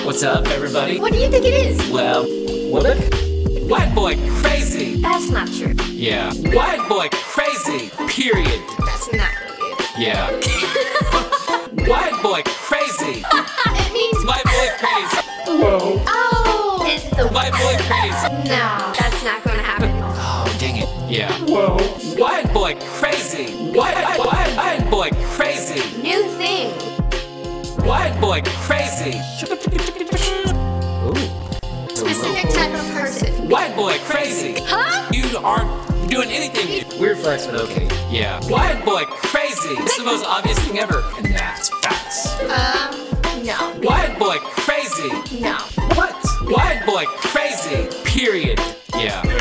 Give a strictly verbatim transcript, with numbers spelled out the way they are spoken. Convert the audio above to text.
What's up, everybody? What do you think it is? Well, what? White boy crazy. That's not true. Yeah. White boy crazy. Period. That's not good. Yeah. White boy crazy. It means White boy crazy. Whoa. Oh, it's the White boy crazy. No, that's not going to happen. Oh, dang it. Yeah. Whoa. White boy crazy. White, white, white, white boy crazy. New thing. White boy crazy. Ooh. Specific type of person. White boy crazy. Huh? You aren't doing anything. Weird flex, but okay. Yeah. White boy crazy. It's the most obvious thing ever. And that's facts. Um, no. White boy crazy. No. What? White boy crazy. Period. Yeah.